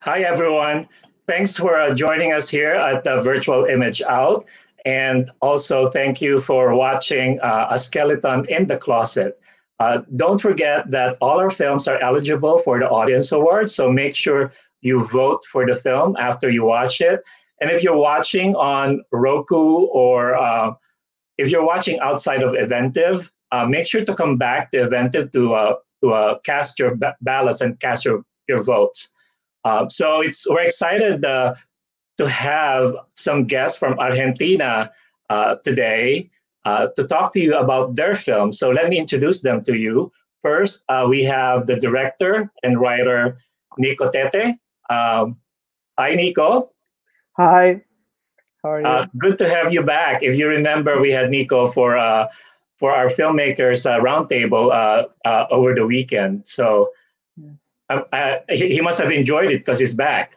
Hi, everyone. Thanks for joining us here at the Virtual Image Out. And also, thank you for watching A Skeleton in the Closet. Don't forget that all our films are eligible for the Audience Award, so make sure you vote for the film after you watch it. And if you're watching on Roku or if you're watching outside of Eventive, make sure to come back to Eventive to cast your ballots and cast your votes. We're excited to have some guests from Argentina today to talk to you about their film. So let me introduce them to you. First, we have the director and writer, Nico Tete. Hi, Nico. Hi, how are you? Good to have you back. If you remember, we had Nico for our filmmakers roundtable over the weekend. So he must have enjoyed it because he's back.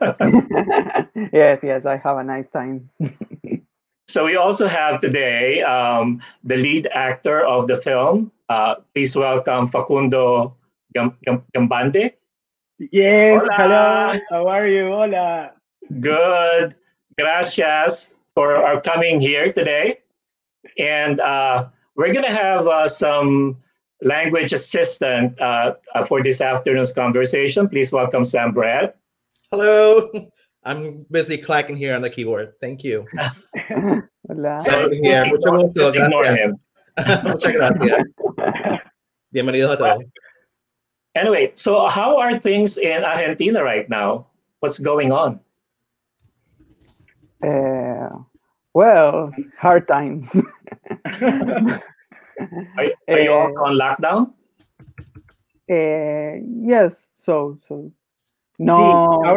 Yes, I have a nice time. So we also have today the lead actor of the film. Please welcome Facundo Gambande. Yes, Hola. hello, how are you? Hola. Good. Gracias for coming here today. And we're going to have some language assistant for this afternoon's conversation. Please welcome Sam Brett. Hello. I'm busy clacking here on the keyboard. Thank you. Hola. So just ignore him. Muchas gracias. Bienvenidos a todos. Anyway, so how are things in Argentina right now? What's going on? Well, hard times. Are you also on lockdown? Yes, so no. Sí,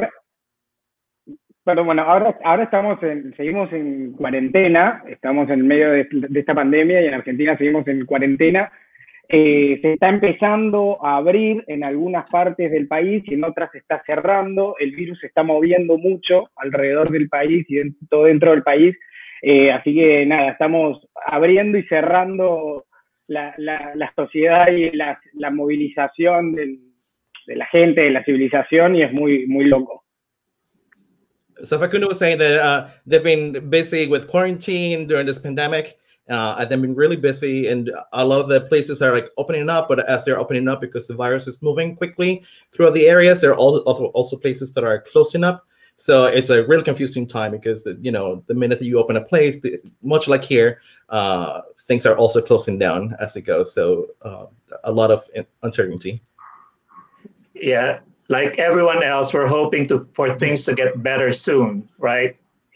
ahora seguimos en cuarentena, estamos en medio de esta pandemia y en Argentina seguimos en cuarentena. Se está empezando a abrir en algunas partes del país y en otras se está cerrando. El virus se está moviendo mucho alrededor del país y dentro del país. Así que nada, estamos abriendo y cerrando la sociedad y la movilización de la gente, de la civilización, y es muy loco. So Facundo was saying that they've been busy with quarantine during this pandemic. They've been really busy, and a lot of the places are like opening up. But as they're opening up, because the virus is moving quickly throughout the areas, there are also places that are closing up. So it's a really confusing time because the minute that you open a place, much like here, things are also closing down as it goes. So a lot of uncertainty. Yeah, like everyone else, we're hoping for things to get better soon, right?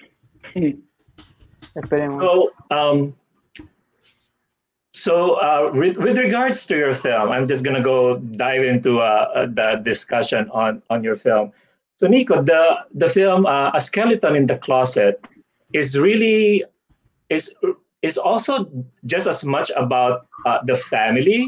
So, with regards to your film, I'm just gonna go dive into the discussion on your film. So, Nico, the film A Skeleton in the Closet is also just as much about the family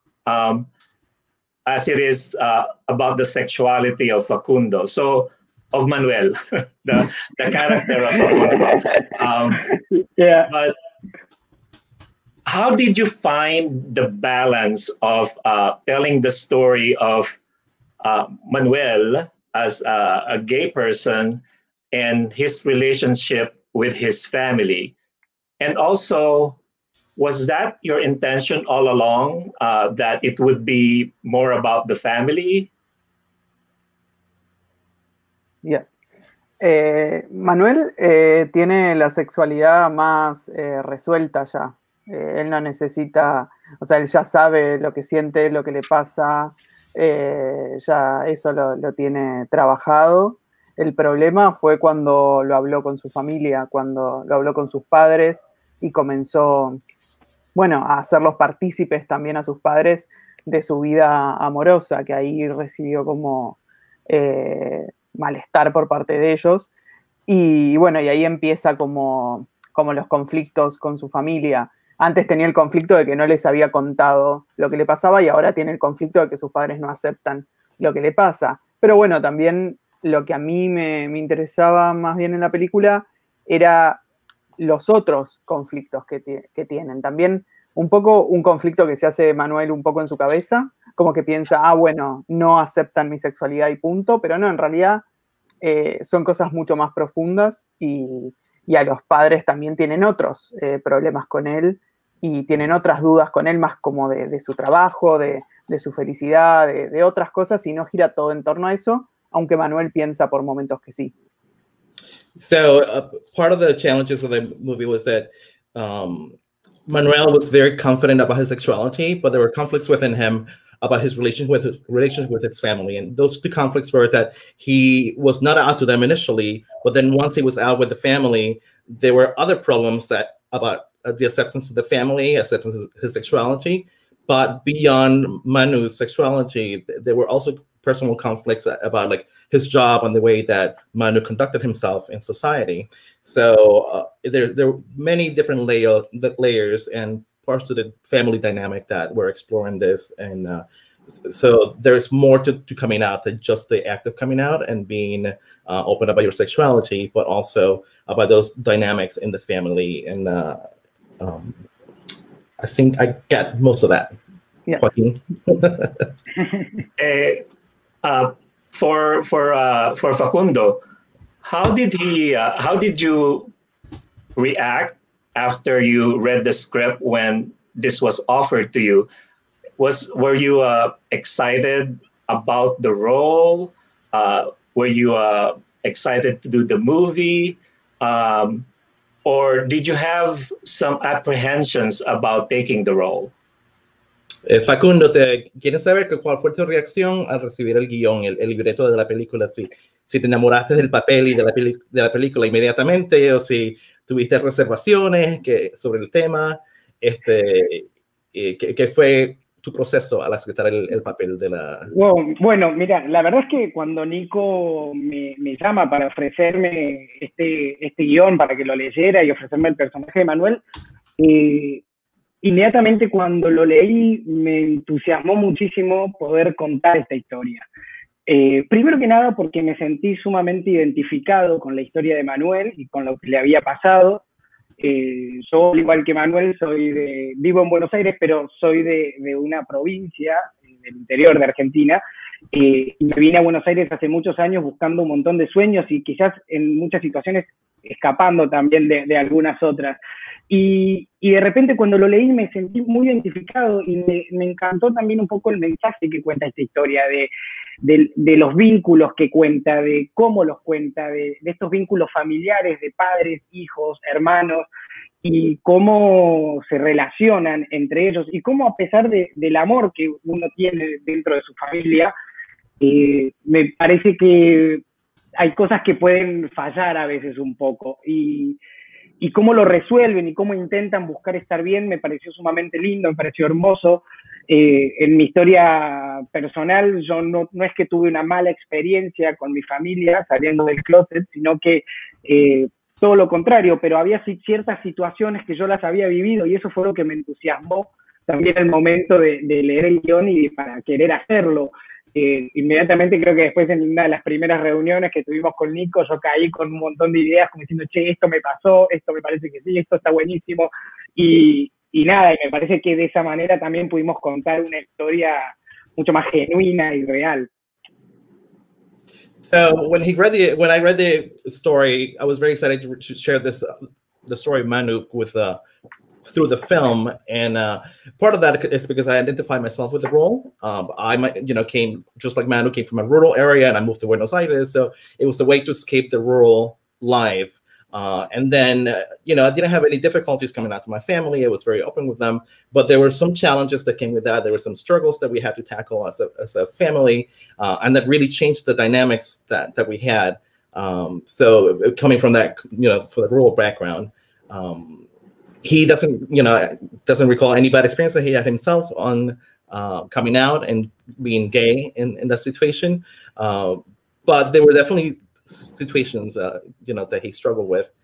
as it is about the sexuality of Facundo. So, of Manuel, the character of Facundo. Yeah. But how did you find the balance of telling the story of Manuel as a gay person and his relationship with his family? And also, was that your intention all along, that it would be more about the family? Yes. Manuel tiene la sexualidad más resuelta ya. Él no necesita, o sea, él ya sabe lo que siente, lo que le pasa, ya eso lo tiene trabajado. El problema fue cuando lo habló con su familia, cuando lo habló con sus padres y comenzó, bueno, a hacerlos partícipes también a sus padres de su vida amorosa, que ahí recibió como malestar por parte de ellos. Y bueno, y ahí empieza como los conflictos con su familia. Antes tenía el conflicto de que no les había contado lo que le pasaba y ahora tiene el conflicto de que sus padres no aceptan lo que le pasa. Pero bueno, también lo que a mí me interesaba más bien en la película era los otros conflictos que tienen. También un poco un conflicto que se hace Manuel un poco en su cabeza, como que piensa, bueno, no aceptan mi sexualidad y punto, pero no, en realidad son cosas mucho más profundas y a los padres también tienen otros problemas con él y tienen otras dudas con él, más como de su trabajo, de su felicidad, de otras cosas, y no gira todo en torno a eso, aunque Manuel piensa por momentos que sí. So part of the challenges of the movie was that Manuel was very confident about his sexuality, but there were conflicts within him about his relationship with his family. And those two conflicts were that he was not out to them initially, but then once he was out with the family, there were other problems that about the acceptance of the family, acceptance of his sexuality. But beyond Manu's sexuality, there were also personal conflicts about like his job and the way that Manu conducted himself in society. So there were many different layers and parts of the family dynamic that we're exploring this. And so there's more to coming out than just the act of coming out and being open about your sexuality, but also about those dynamics in the family. And I think I get most of that. Yeah. For Facundo, how did you react after you read the script when this was offered to you? Were you excited about the role? Were you excited to do the movie? Or did you have some apprehensions about taking the role? Facundo, ¿quieres saber cuál fue tu reacción al recibir el guión, el libreto de la película? Si te enamoraste del papel y de la película inmediatamente, o si tuviste reservaciones sobre el tema, ¿qué fue tu proceso al aceptar el papel de la...? Bueno, mira, la verdad es que cuando Nico me llama para ofrecerme este guión, para que lo leyera y ofrecerme el personaje de Manuel, inmediatamente cuando lo leí me entusiasmó muchísimo poder contar esta historia. Primero que nada porque me sentí sumamente identificado con la historia de Manuel y con lo que le había pasado. Yo, al igual que Manuel, vivo en Buenos Aires, pero soy de una provincia del interior de Argentina, y me vine a Buenos Aires hace muchos años buscando un montón de sueños y quizás en muchas situaciones escapando también de algunas otras. Y de repente cuando lo leí me sentí muy identificado y me encantó también un poco el mensaje que cuenta esta historia, de los vínculos que cuenta, de cómo los cuenta, de estos vínculos familiares, de padres, hijos, hermanos, y cómo se relacionan entre ellos, y cómo a pesar del amor que uno tiene dentro de su familia, me parece que hay cosas que pueden fallar a veces un poco, y cómo lo resuelven y cómo intentan buscar estar bien, me pareció sumamente lindo, me pareció hermoso. En mi historia personal, yo no es que tuve una mala experiencia con mi familia saliendo del closet, sino que todo lo contrario, pero había ciertas situaciones que yo las había vivido y eso fue lo que me entusiasmó también el momento de leer el guión y para querer hacerlo. Inmediatamente creo que después en una de las primeras reuniones que tuvimos con Nico, yo caí con un montón de ideas como diciendo, che, esto me pasó, esto me parece que sí, esto está buenísimo, y nada, y me parece que de esa manera también pudimos contar una historia mucho más genuina y real. So when I read the story, I was very excited to share the story of Manu with through the film, and part of that is because I identify myself with the role. I came just like Manu, came from a rural area, and I moved to Buenos Aires, so it was the way to escape the rural life. And then, I didn't have any difficulties coming out to my family. I was very open with them, but there were some challenges that came with that. There were some struggles that we had to tackle as a family, and that really changed the dynamics that we had. So coming from that, for the rural background, he doesn't recall any bad experience that he had himself on coming out and being gay in that situation. But there were definitely situations, that he struggled with.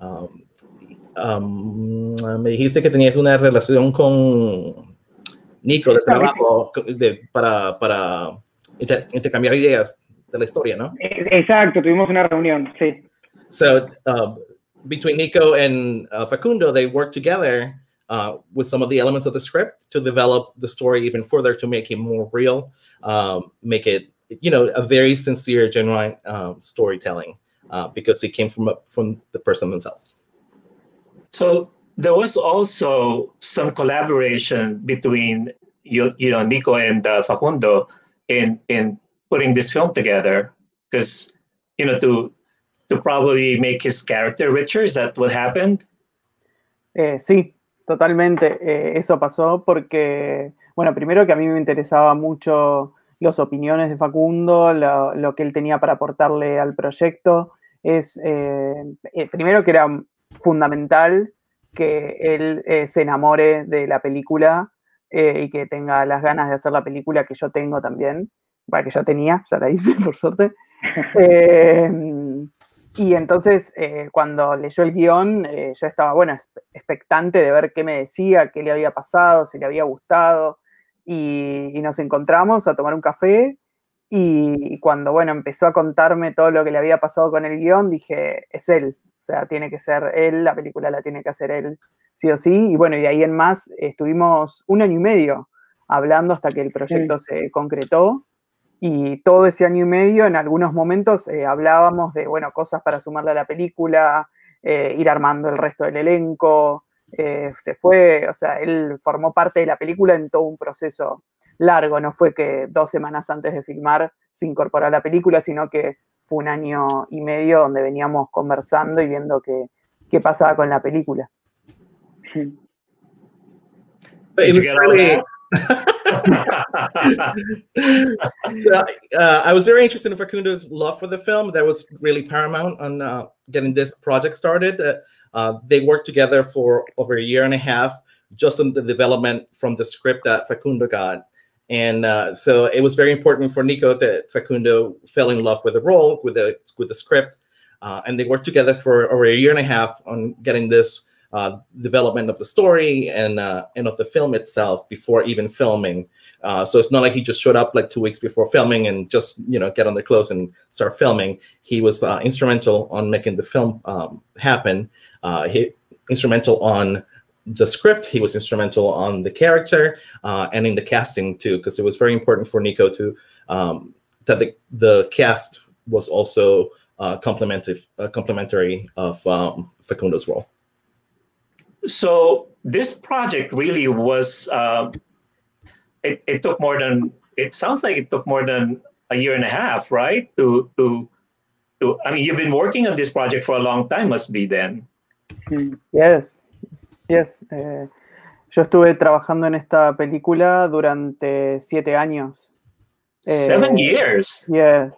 Me dijiste que tenías una relación con Nico de trabajo para intercambiar ideas de la historia, ¿no? Exacto, tuvimos una reunión, sí. So between Nico and Facundo, they worked together with some of the elements of the script to develop the story even further, to make it more real, make it a very sincere, genuine storytelling because it came from the person themselves. So there was also some collaboration between Nico and Facundo in putting this film together, because to probably make his character richer. Is that what happened? Sí, totalmente. Eso pasó porque, bueno, primero que a mí me interesaba mucho las opiniones de Facundo, lo que él tenía para aportarle al proyecto. Primero que era fundamental que él se enamore de la película y que tenga las ganas de hacer la película que yo tengo también, bueno, que yo tenía, ya la hice por suerte. Y entonces cuando leyó el guión yo estaba, bueno, expectante de ver qué me decía, qué le había pasado, si le había gustado, y nos encontramos a tomar un café. Y cuando, bueno, empezó a contarme todo lo que le había pasado con el guión, dije, es él, o sea, tiene que ser él, la película la tiene que hacer él, sí o sí. Y bueno, y de ahí en más estuvimos 1 año y medio hablando hasta que el proyecto se concretó. Y todo ese 1 año y medio, en algunos momentos hablábamos de, bueno, cosas para sumarle a la película, ir armando el resto del elenco. Se fue, o sea, él formó parte de la película en todo un proceso largo, no fue que 2 semanas antes de filmar se incorporó a la película, sino que fue 1 año y medio donde veníamos conversando y viendo qué pasaba con la película. Did you get all that? So, I was very interested in Facundo's love for the film. That was really paramount on getting this project started. They worked together for over 1.5 years, just on the development from the script that Facundo got. And so it was very important for Nico that Facundo fell in love with the role, with the script, and they worked together for over 1.5 years on getting this development of the story and of the film itself before even filming. So it's not like he just showed up like 2 weeks before filming and just get on the clothes and start filming. He was instrumental on making the film happen. He instrumental on the script. He was instrumental on the character and in the casting too, because it was very important for Nico to that the cast was also complementary of Facundo's role. So this project really was, it took more than, it sounds like it took more than 1.5 years, right? I mean, you've been working on this project for a long time, must be then. Yes. Yo estuve trabajando en esta película durante 7 años. 7 years? Yes.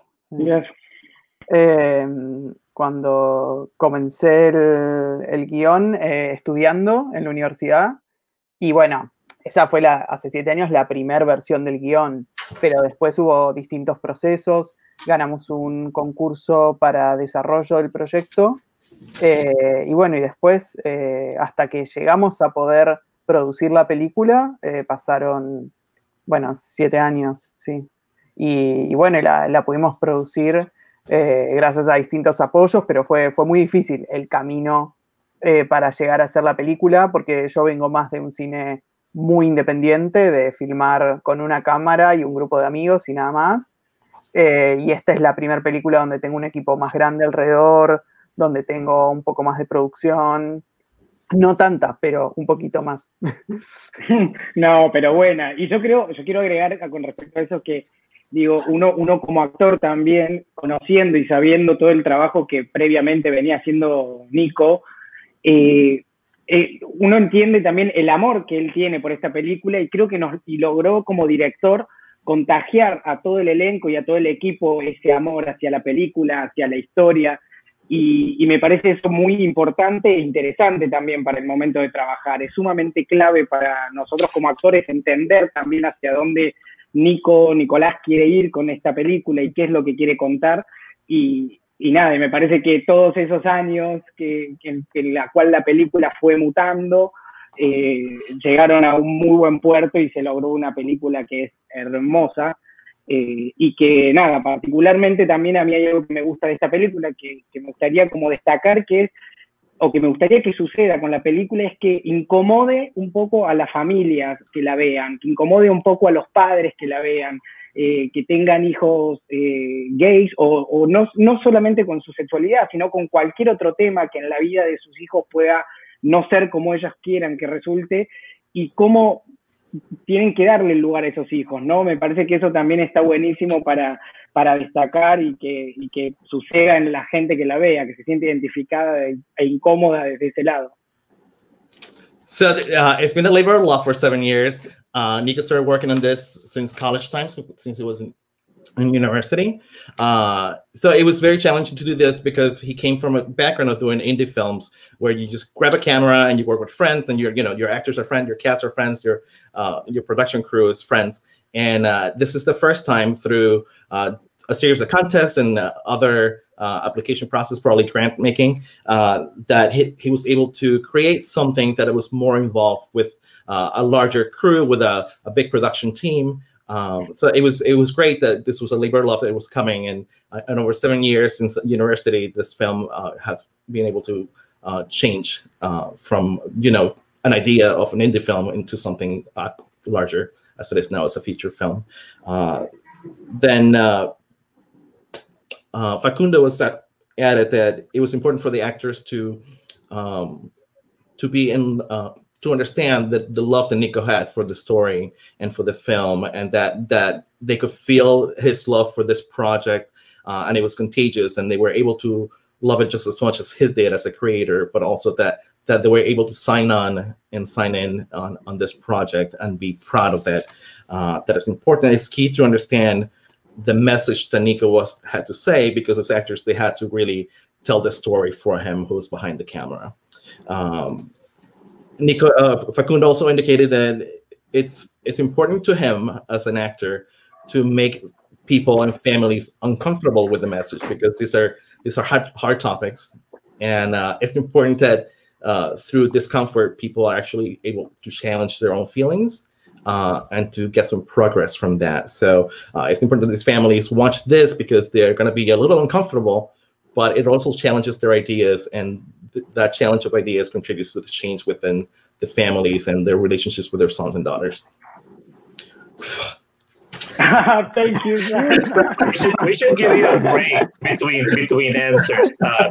Yes. Cuando comencé el guión estudiando en la universidad, y bueno, esa fue hace 7 años la primera versión del guión, pero después hubo distintos procesos, ganamos un concurso para desarrollo del proyecto, y bueno, y después hasta que llegamos a poder producir la película, pasaron, bueno, 7 años, sí, y bueno, la pudimos producir gracias a distintos apoyos, pero fue muy difícil el camino para llegar a hacer la película, porque yo vengo más de un cine muy independiente, de filmar con una cámara y un grupo de amigos y nada más, y esta es la primera película donde tengo un equipo más grande alrededor, donde tengo un poco más de producción, no tanta, pero un poquito más. No, pero buena, y yo quiero agregar con respecto a eso que digo, uno como actor también, conociendo y sabiendo todo el trabajo que previamente venía haciendo Nico, uno entiende también el amor que él tiene por esta película y creo que logró como director contagiar a todo el elenco y a todo el equipo ese amor hacia la película, hacia la historia, y me parece eso muy importante e interesante también para el momento de trabajar. Es sumamente clave para nosotros como actores entender también hacia dónde Nicolás quiere ir con esta película y qué es lo que quiere contar, y nada, me parece que todos esos años en la cual la película fue mutando, llegaron a un muy buen puerto y se logró una película que es hermosa, y que nada, particularmente también a mí hay algo que me gusta de esta película que me gustaría como destacar, que me gustaría que suceda con la película, es que incomode un poco a las familias que la vean, que incomode un poco a los padres que la vean, que tengan hijos gays, o no solamente con su sexualidad, sino con cualquier otro tema que en la vida de sus hijos pueda no ser como ellas quieran que resulte, y cómo tienen que darle lugar a esos hijos, ¿no? Me parece que eso también está buenísimo para destacar y que suceda en la gente que la vea, que se siente identificada e incómoda desde ese lado. So it's been a labor of love for 7 years. Nico started working on this since college time, since he was in university. So it was very challenging to do this because he came from a background of doing indie films where you just grab a camera and you work with friends, and your actors are friends, your cast are friends, your production crew is friends. And this is the first time through a series of contests and other application process, probably grant making, that he was able to create something that was more involved with a larger crew, with a big production team. So it was great that this was a labor of love that was coming, and over 7 years since university, this film has been able to change from an idea of an indie film into something larger as it is now as a feature film. Then Facundo was added that it was important for the actors to be in. To understand the love that Nico had for the story and for the film, and that they could feel his love for this project, and it was contagious, and they were able to love it just as much as he did as a creator, but also that they were able to sign on and sign in on this project and be proud of it. That is important. It's key to understand the message that Nico had to say, because as actors, they had to really tell the story for him, who was behind the camera. Facundo also indicated that it's important to him as an actor to make people and families uncomfortable with the message, because these are hard topics, and it's important that through discomfort, people are actually able to challenge their own feelings and to get some progress from that. So it's important that these families watch this, because they're going to be a little uncomfortable, but it also challenges their ideas, and that challenge of ideas contributes to the change within the families and their relationships with their sons and daughters. Thank you. we should give you a break between answers.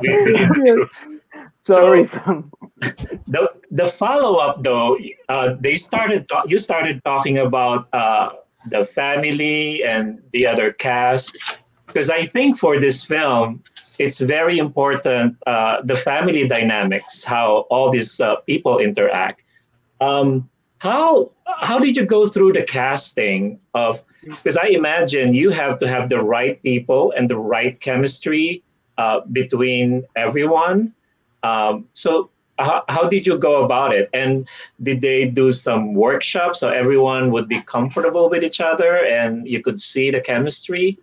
Sorry. So, the follow-up, though, you started talking about the family and the other cast, because I think for this film, it's very important, the family dynamics, how all these people interact. How did you go through the casting of, because I imagine you have to have the right people and the right chemistry between everyone. So how did you go about it? And did they do some workshops so everyone would be comfortable with each other and you could see the chemistry?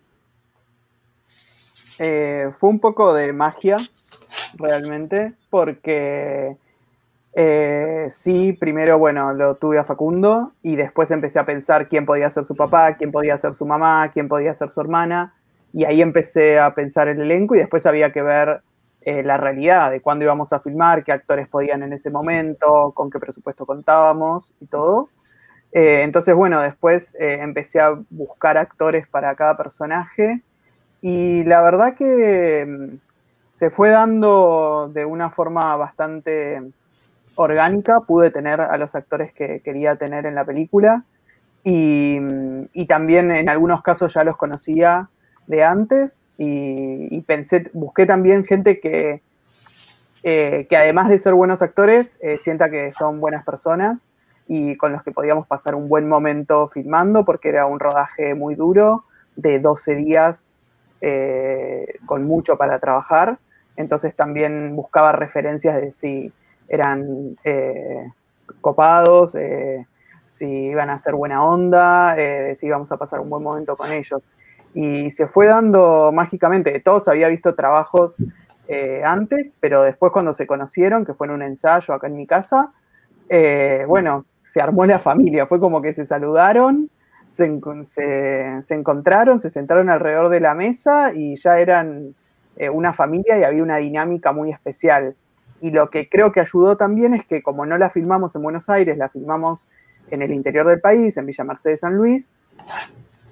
Fue un poco de magia, realmente, porque sí, primero, bueno, lo tuve a Facundo y después empecé a pensar quién podía ser su papá, quién podía ser su mamá, quién podía ser su hermana, y ahí empecé a pensar el elenco, y después había que ver la realidad de cuándo íbamos a filmar, qué actores podían en ese momento, con qué presupuesto contábamos y todo. Entonces, bueno, después empecé a buscar actores para cada personaje, y la verdad que se fue dando de una forma bastante orgánica. Pude tener a los actores que quería tener en la película, y también en algunos casos ya los conocía de antes, y busqué también gente que además de ser buenos actores, sienta que son buenas personas y con los que podíamos pasar un buen momento filmando, porque era un rodaje muy duro, de 12 días, con mucho para trabajar. Entonces también buscaba referencias de si eran copados, si iban a ser buena onda, de si íbamos a pasar un buen momento con ellos. Y se fue dando mágicamente. Todos había visto trabajos antes, pero después cuando se conocieron, que fue en un ensayo acá en mi casa, bueno, se armó la familia. Fue como que se saludaron, se encontraron, se sentaron alrededor de la mesa y ya eran una familia, y había una dinámica muy especial. Y lo que creo que ayudó también es que, como no la filmamos en Buenos Aires, la filmamos en el interior del país, en Villa Mercedes, San Luis,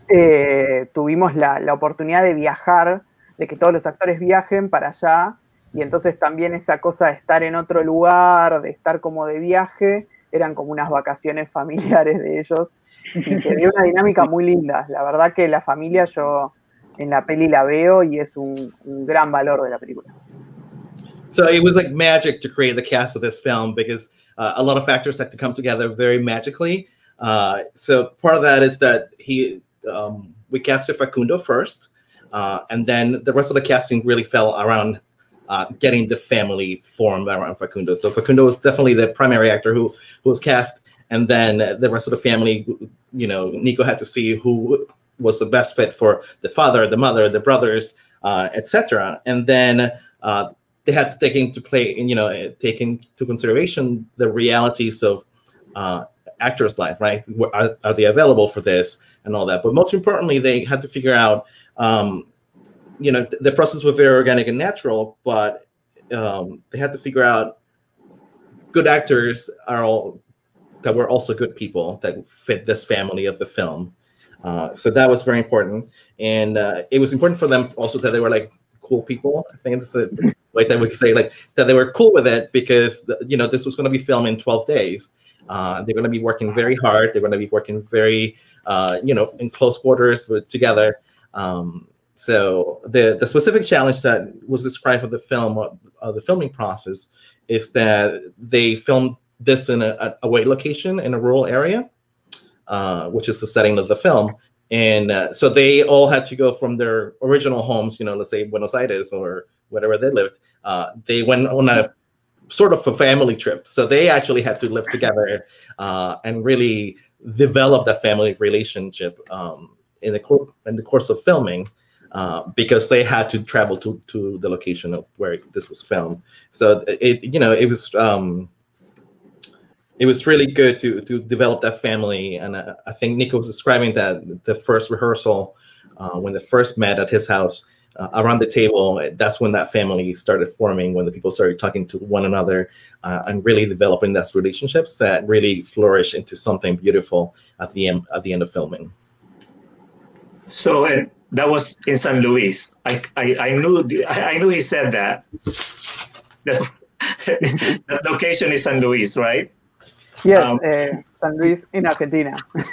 tuvimos la oportunidad de viajar, de que todos los actores viajen para allá, y entonces también esa cosa de estar en otro lugar, de estar como de viaje, eran como unas vacaciones familiares de ellos, y se dio una dinámica muy linda. La verdad que la familia yo en la peli la veo y es un gran valor de la película. So it was like magic to create the cast of this film because a lot of factors had to come together very magically. So part of that is that we casted Facundo first, and then the rest of the casting really fell around getting the family formed around Facundo. So Facundo was definitely the primary actor who was cast, and then the rest of the family, you know, Nico had to see who was the best fit for the father, the mother, the brothers, etc. And then they had to take into consideration the realities of actors' life, right? Are they available for this and all that? But most importantly, they had to figure out, the process was very organic and natural, but they had to figure out good actors that were also good people that fit this family of the film. So that was very important. And it was important for them also that they were like cool people. I think that's the way that we could say, like, that they were cool with it because, this was going to be filmed in 12 days. They're going to be working very hard. They're going to be working very, in close quarters together. So the specific challenge that was described for the film, the filming process, is that they filmed this in a away location in a rural area, which is the setting of the film. And so they all had to go from their original homes, let's say Buenos Aires or wherever they lived. They went on a sort of a family trip. So they actually had to live together and really develop that family relationship in the course of filming, because they had to travel to the location of where this was filmed. So it was really good to develop that family. And I think Nico was describing that the first rehearsal, when they first met at his house, around the table, that's when that family started forming, when the people started talking to one another and really developing those relationships that really flourish into something beautiful at the end of filming. So that was in San Luis. I knew he said that. The location is San Luis, right? Yes, San Luis in Argentina.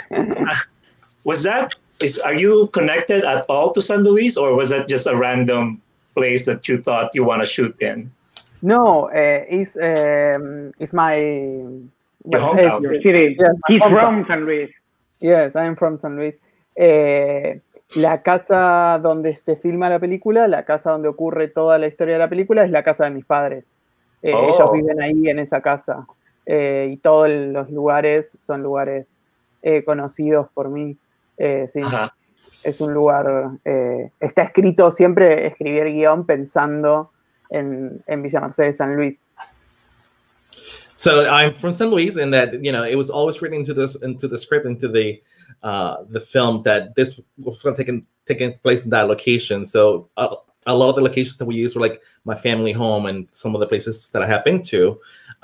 Are you connected at all to San Luis, or was that just a random place that you thought you want to shoot in? No, it's my Your hometown. Your city. Yes, He's from San Luis. Yes, I'm from San Luis. La casa donde se filma la película, la casa donde ocurre toda la historia de la película, es la casa de mis padres. Ellos viven ahí en esa casa. Y todos los lugares son lugares conocidos por mí. Sí, es un lugar, está escrito, siempre escribí el guión pensando en Villa Mercedes, San Luis. So I'm from San Luis, and that it was always written into the script, into the film, that this was taking place in that location. So a lot of the locations that we used were like my family home and some of the places that I have been to.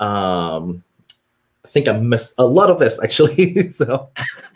I think I missed a lot of this actually. So,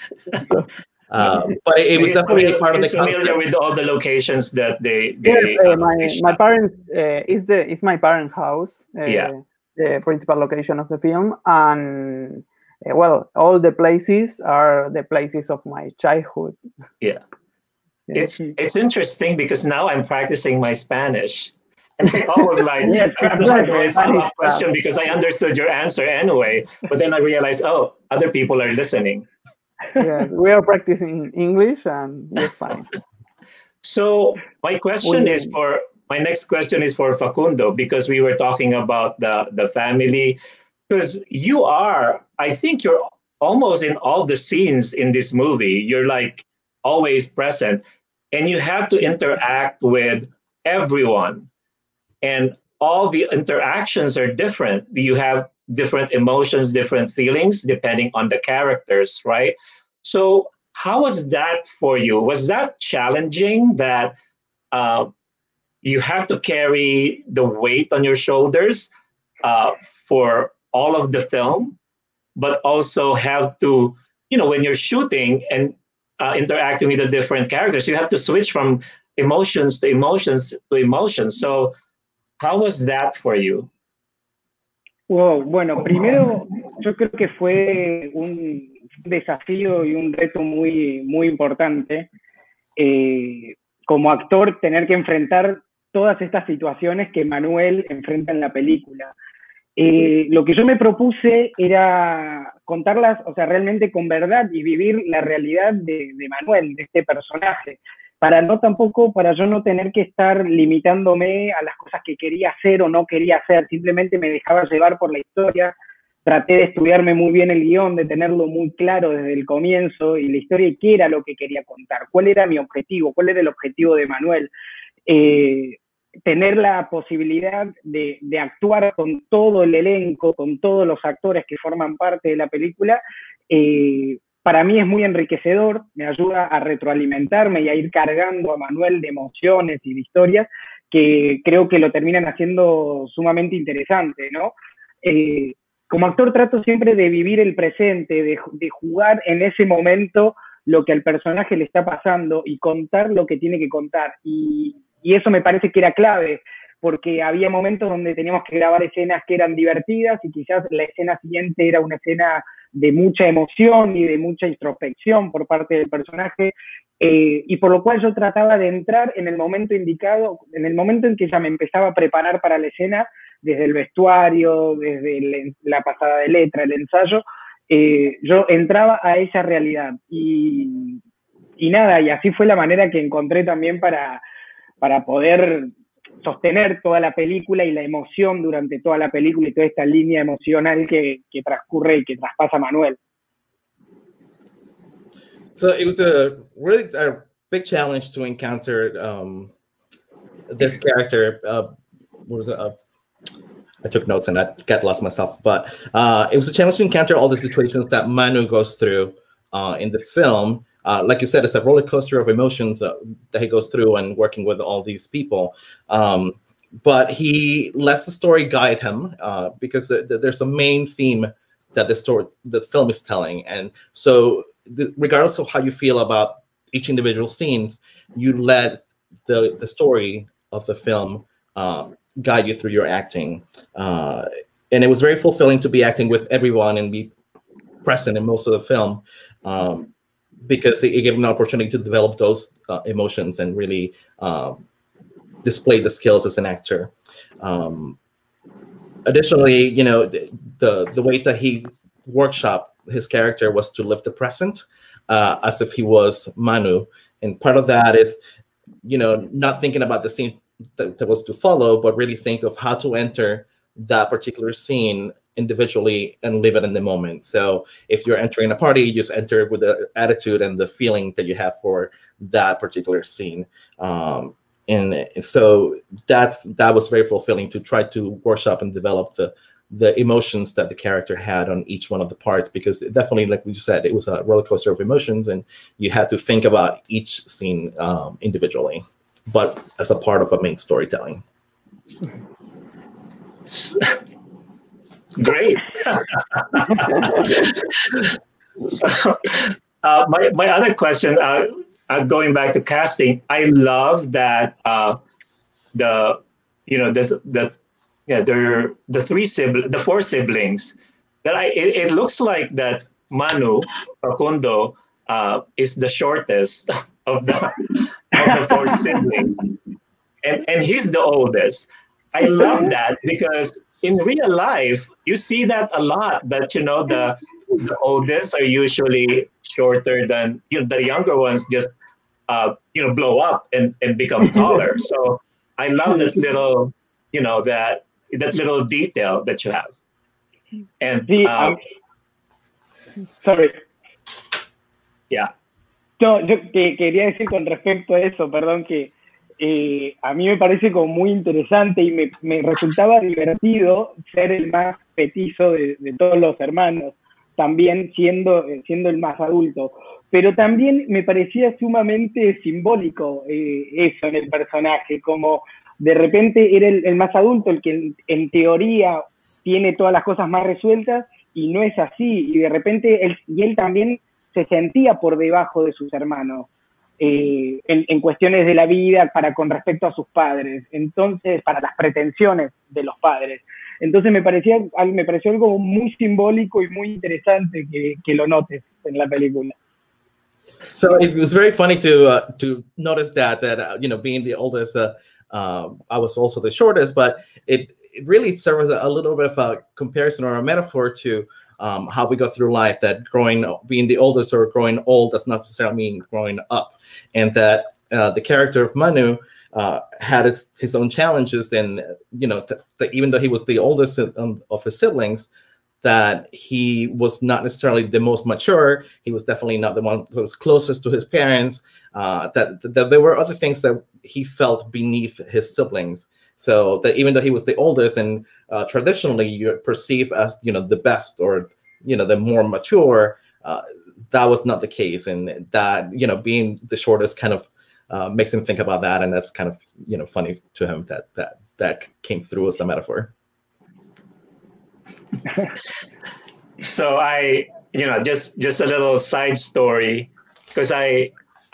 but it was definitely a part of the familiar concept. with all the locations that they my parents is my parents' house. The principal location of the film, and well, all the places are the places of my childhood. Yeah. It's interesting because now I'm practicing my Spanish. And I was like, a follow-up question because I understood your answer anyway. But then I realized, other people are listening. Yeah, we are practicing English, and it's fine. So my next question is for Facundo, because we were talking about the family. Because I think you're almost in all the scenes in this movie. You're like always present, and you have to interact with everyone. And all the interactions are different. You have different emotions, different feelings, depending on the characters, right? So how was that for you? Was that challenging, that you have to carry the weight on your shoulders for all of the film, but also have to, when you're shooting and interacting with the different characters. You have to switch from emotions to emotions to emotions. So how was that for you? Wow, bueno, primero yo creo que fue un desafío y un reto muy, muy importante. Como actor, tener que enfrentar todas estas situaciones que Manuel enfrenta en la película. Lo que yo me propuse era contarlas, o sea, realmente con verdad y vivir la realidad de Manuel, de este personaje, para yo no tener que estar limitándome a las cosas que quería hacer o no quería hacer, simplemente me dejaba llevar por la historia, traté de estudiarme muy bien el guión, de tenerlo muy claro desde el comienzo y la historia y qué era lo que quería contar, cuál era mi objetivo, cuál era el objetivo de Manuel. Tener la posibilidad de actuar con todo el elenco, con todos los actores que forman parte de la película, para mí es muy enriquecedor, me ayuda a retroalimentarme y a ir cargando a Manuel de emociones y de historias que creo que lo terminan haciendo sumamente interesante, ¿no? Como actor trato siempre de vivir el presente, de jugar en ese momento lo que al personaje le está pasando y contar lo que tiene que contar. Y eso me parece que era clave, porque había momentos donde teníamos que grabar escenas que eran divertidas y quizás la escena siguiente era una escena de mucha emoción y de mucha introspección por parte del personaje, y por lo cual yo trataba de entrar en el momento indicado, en el momento en que ya me empezaba a preparar para la escena, desde el vestuario, desde la pasada de letra, el ensayo, yo entraba a esa realidad y nada, y así fue la manera que encontré también para poder sostener toda la película y la emoción durante toda la película y toda esta línea emocional que transcurre y que traspasa Manuel. So it was a really big challenge to encounter this character. What was it? I took notes and I got lost myself, but it was a challenge to encounter all the situations that Manu goes through in the film. Like you said, it's a roller coaster of emotions that he goes through and working with all these people. But he lets the story guide him because there's a main theme that the film is telling. And so regardless of how you feel about each individual scenes, you let the story of the film guide you through your acting. And it was very fulfilling to be acting with everyone and be present in most of the film. Because it gave me an opportunity to develop those emotions and really display the skills as an actor. Additionally, you know, the way that he workshopped his character was to live the present as if he was Manu. And part of that is, you know, not thinking about the scene that was to follow, but really think of how to enter that particular scene individually and live it in the moment. So if you're entering a party, you just enter with the attitude and the feeling that you have for that particular scene. And so that was very fulfilling to try to workshop and develop the emotions that the character had on each one of the parts, because definitely, like we just said, it was a roller coaster of emotions and you had to think about each scene individually, but as a part of a main storytelling. Great. So, my other question, going back to casting, I love that the four siblings. It looks like that Manu Facundo is the shortest of the four siblings, and he's the oldest. I love that because in real life, you see that a lot, that, you know, the oldest are usually shorter than, you know, the younger ones just, blow up and become taller. So I love that little, you know, that little detail that you have. And, sorry. Yeah. No, yo quería decir con respecto a eso, perdón, que a mí me parece como muy interesante y me resultaba divertido ser el más petizo de todos los hermanos, también siendo el más adulto. Pero también me parecía sumamente simbólico eso en el personaje, como de repente era el más adulto, el que en teoría tiene todas las cosas más resueltas, y no es así. Y de repente él también se sentía por debajo de sus hermanos en cuestiones de la vida con respecto a sus padres, entonces, para las pretensiones de los padres. Entonces me pareció algo muy simbólico y muy interesante que lo notes en la película. So it was very funny to notice that being the oldest, I was also the shortest, but it really serves a little bit of a comparison or a metaphor to how we go through life. That being the oldest or growing old does not necessarily mean growing up, and that the character of Manu had his own challenges, and even though he was the oldest of his siblings, that he was not necessarily the most mature. He was definitely not the one who was closest to his parents. That there were other things that he felt beneath his siblings. So that even though he was the oldest and traditionally you're perceived as the best or the more mature, that was not the case, and that being the shortest kind of makes him think about that, and that's kind of funny to him that came through as a metaphor. So just a little side story, because I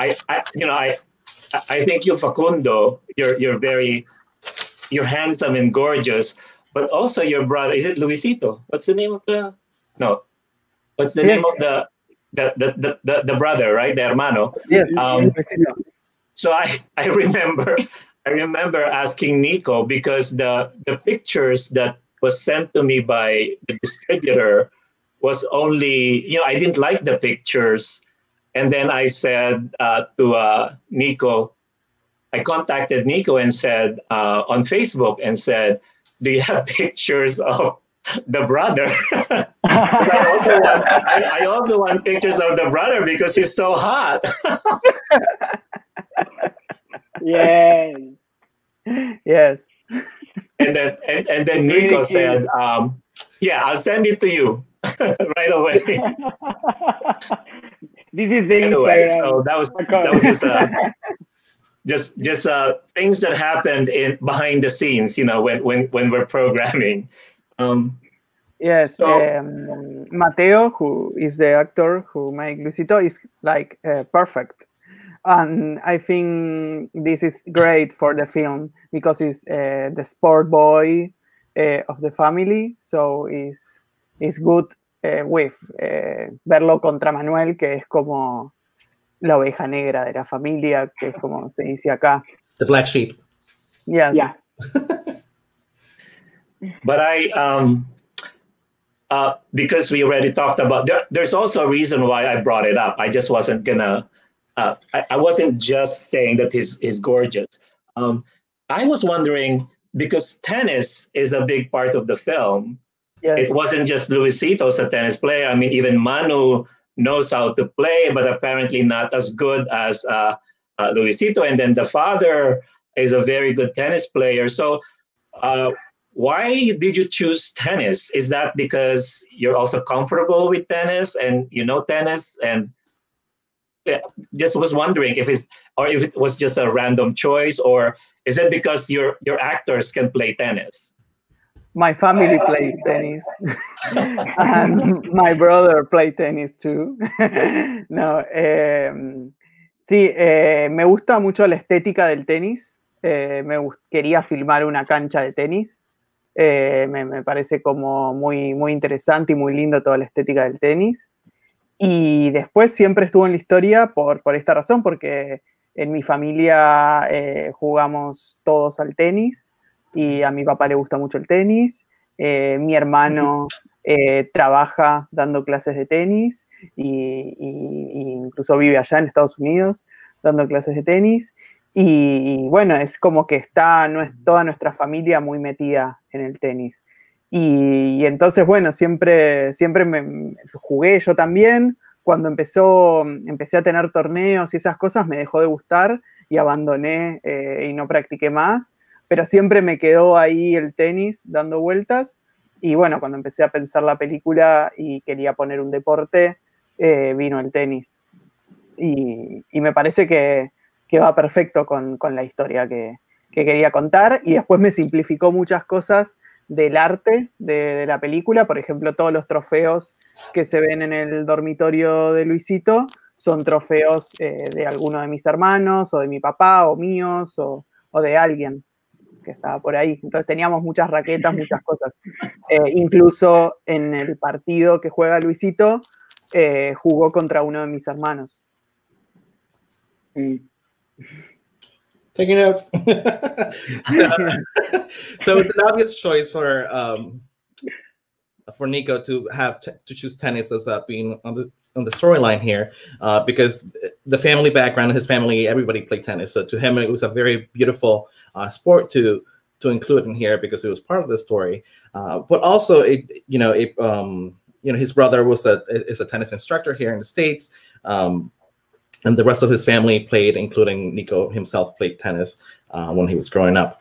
think you, Facundo, you're handsome and gorgeous, but also your brother, is it Luisito? What's the name of the name of the brother, right? The hermano. Yes. So I remember asking Nico, because the pictures that was sent to me by the distributor was only, I didn't like the pictures. And then I said to Nico, I contacted Nico and said on Facebook and said, do you have pictures of the brother? I also want pictures of the brother because he's so hot. Yes. Yes. And then Nico said, yeah, I'll send it to you right away. This is the anyway, Instagram. so that was just things that happened behind the scenes, when we're programming. Yes, Mateo, who is the actor who made Luisito, is like perfect. And I think this is great for the film because he's the sport boy of the family, so it's good with verlo contra Manuel, que es como la oveja negra de la familia, que es como se dice acá. The black sheep. Yeah. Yeah. But because we already talked about, there's also a reason why I brought it up. I just wasn't gonna, I wasn't just saying that he's gorgeous. I was wondering, because tennis is a big part of the film. Yes. It wasn't just Luisito's a tennis player. I mean, even Manu knows how to play, but apparently not as good as Luisito. And then the father is a very good tennis player. So why did you choose tennis? Is that because you're also comfortable with tennis and tennis? And just was wondering if it was just a random choice, or is it because your actors can play tennis? My family plays tennis, and my brother plays tennis too. No, sí, me gusta mucho la estética del tenis. Quería filmar una cancha de tenis. Me parece como muy, muy interesante y muy lindo toda la estética del tenis. Y después siempre estuvo en la historia por esta razón, porque en mi familia jugamos todos al tenis y a mi papá le gusta mucho el tenis. Mi hermano trabaja dando clases de tenis y incluso vive allá en Estados Unidos dando clases de tenis. Y bueno, es como que está toda nuestra familia muy metida en el tenis. Y entonces, bueno, siempre me jugué yo también. Cuando empecé a tener torneos y esas cosas, me dejó de gustar y abandoné y no practiqué más. Pero siempre me quedó ahí el tenis dando vueltas. Y bueno, cuando empecé a pensar la película y quería poner un deporte, vino el tenis. Y me parece que va perfecto con la historia que quería contar. Y después me simplificó muchas cosas del arte de la película. Por ejemplo, todos los trofeos que se ven en el dormitorio de Luisito son trofeos de alguno de mis hermanos, o de mi papá, o míos, o de alguien que estaba por ahí. Entonces teníamos muchas raquetas, muchas cosas. Incluso en el partido que juega Luisito, jugó contra uno de mis hermanos. Taking notes. So it's an obvious choice for Nico to choose tennis as being on the storyline here, because the family background, his family, everybody played tennis. So to him, it was a very beautiful sport to include in here because it was part of the story. But also, his brother is a tennis instructor here in the States. And the rest of his family played, including Nico himself, played tennis when he was growing up.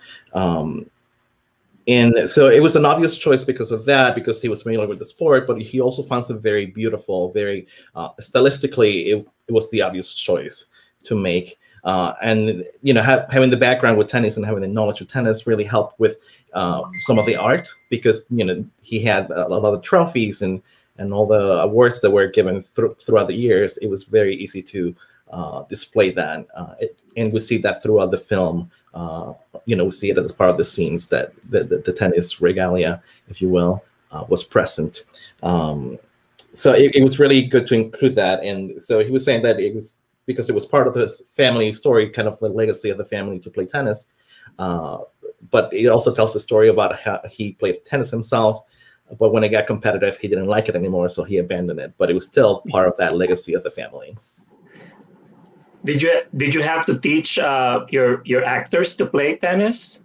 And so it was an obvious choice because of that, because he was familiar with the sport, but he also found some very beautiful, very stylistically, it was the obvious choice to make. And, having the background with tennis and having the knowledge of tennis really helped with some of the art, because, he had a lot of trophies and all the awards that were given throughout the years. It was very easy to display that. And we see that throughout the film. We see it as part of the scenes that the tennis regalia, if you will, was present. So it was really good to include that. And so he was saying that it was because it was part of the family story, kind of the legacy of the family to play tennis. But it also tells the story about how he played tennis himself. But when it got competitive, he didn't like it anymore, so he abandoned it. But it was still part of that legacy of the family. Did you have to teach your actors to play tennis?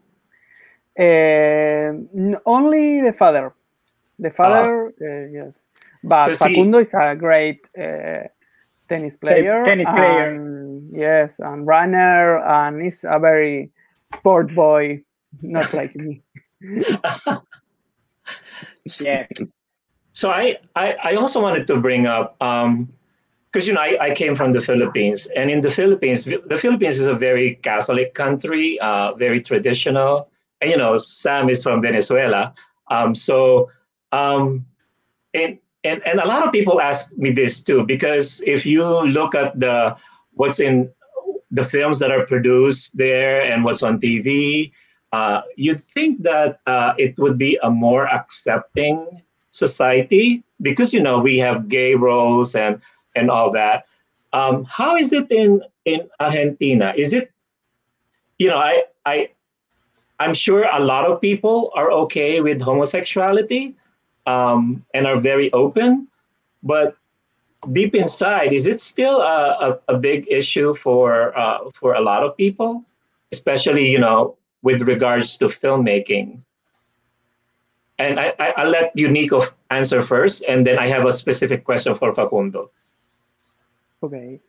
Only the father. The father, yes. But Facundo is a great tennis player. Yes, and runner, and he's a very sport boy, not like me. Yeah. So I also wanted to bring up, because I came from the Philippines, and in the Philippines is a very Catholic country, very traditional, and Sam is from Venezuela, and a lot of people ask me this too, because if you look at what's in the films that are produced there and what's on TV, you'd think that it would be a more accepting society, because we have gay roles and all that. How is it in Argentina? Is it, I'm sure a lot of people are okay with homosexuality and are very open, but deep inside, is it still a big issue for a lot of people, especially with regards to filmmaking? And I'll let you, Nico, answer first, and then I have a specific question for Facundo. Ok.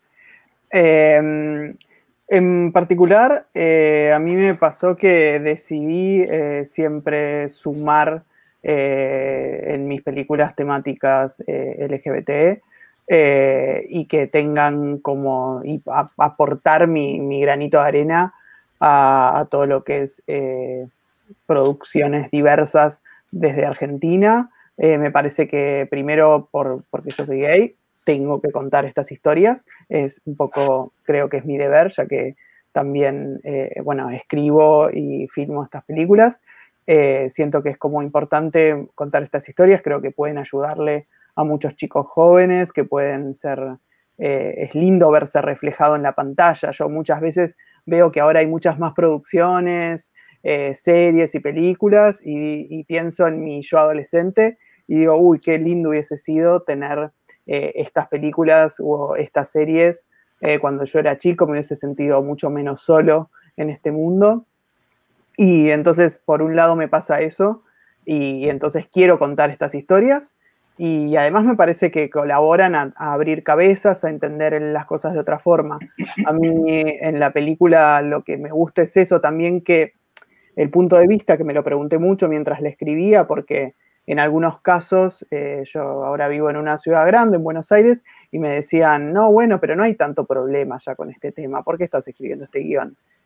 En particular, a mí me pasó que decidí siempre sumar en mis películas temáticas LGBT y que tengan y aportar mi granito de arena a todo lo que es producciones diversas desde Argentina. Me parece que primero, porque yo soy gay, tengo que contar estas historias. Es un poco, creo que es mi deber, ya que también, escribo y filmo estas películas. Siento que es como importante contar estas historias. Creo que pueden ayudarle a muchos chicos jóvenes, que pueden ser... es lindo verse reflejado en la pantalla. Yo muchas veces veo que ahora hay muchas más producciones, series y películas, y pienso en mi yo adolescente y digo, uy, qué lindo hubiese sido tener estas películas o estas series cuando yo era chico. Me hubiese sentido mucho menos solo en este mundo. Y entonces, por un lado me pasa eso, y entonces quiero contar estas historias, y además me parece que colaboran a abrir cabezas, a entender las cosas de otra forma. A mí en la película lo que me gusta es eso también, que el punto de vista, que me lo pregunté mucho mientras le escribía, porque en algunos casos, yo ahora vivo en una ciudad grande, en Buenos Aires, y me decían, no, bueno, pero no hay tanto problema ya con este tema, ¿por qué estás escribiendo este guión?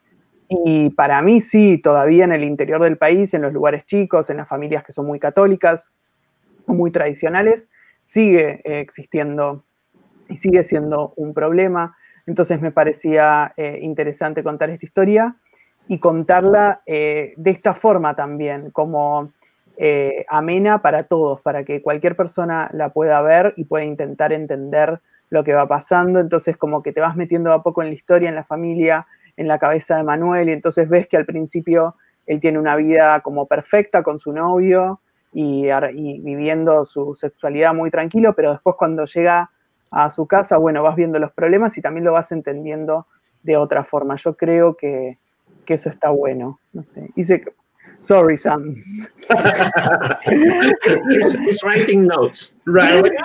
Y para mí sí, todavía en el interior del país, en los lugares chicos, en las familias que son muy católicas o muy tradicionales, sigue existiendo y sigue siendo un problema. Entonces me parecía interesante contar esta historia y contarla de esta forma también, como amena para todos, para que cualquier persona la pueda ver y pueda intentar entender lo que va pasando. Entonces como que te vas metiendo a poco en la historia, en la familia, en la cabeza de Manuel, y entonces ves que al principio él tiene una vida como perfecta con su novio y viviendo su sexualidad muy tranquilo, pero después cuando llega a su casa, bueno, vas viendo los problemas y también lo vas entendiendo de otra forma. Yo creo que eso está bueno. No sé. Sorry, Sam. He's writing notes. Right. Like,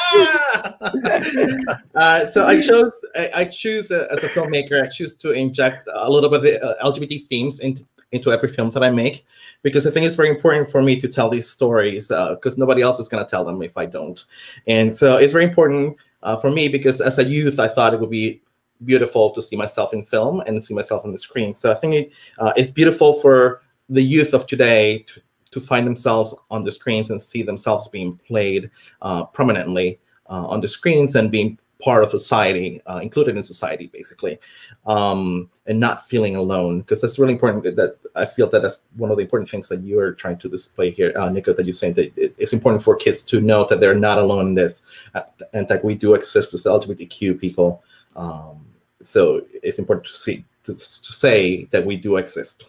so I choose as a filmmaker, I choose to inject a little bit of the LGBT themes into every film that I make, because I think it's very important for me to tell these stories, because nobody else is going to tell them if I don't. And so it's very important for me, because as a youth, I thought it would be beautiful to see myself in film and see myself on the screen. So I think it's beautiful for the youth of today to find themselves on the screens and see themselves being played prominently on the screens and being part of society, included in society, basically, and not feeling alone. Because that's really important. That I feel that that's one of the important things that you are trying to display here, Nico, that you're saying that it's important for kids to know that they're not alone in this, and that we do exist as LGBTQ people. So it's important to say that we do exist.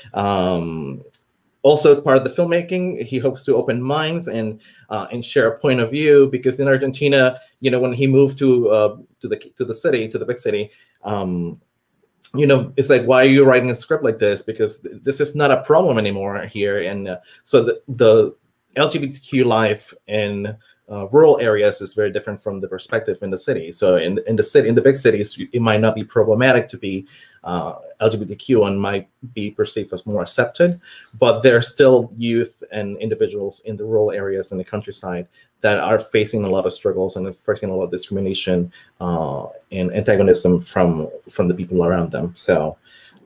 Also, part of the filmmaking, he hopes to open minds and share a point of view, because in Argentina, you know, when he moved to the city, to the big city, you know, it's like, why are you writing a script like this? Because this is not a problem anymore here. And so the LGBTQ life in rural areas is very different from the perspective in the city. So in the big cities, it might not be problematic to be LGBTQ and might be perceived as more accepted, but there are still youth and individuals in the rural areas in the countryside that are facing a lot of struggles and facing a lot of discrimination and antagonism from the people around them. So,